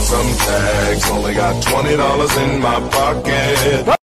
some tags. Only got $20 in my pocket.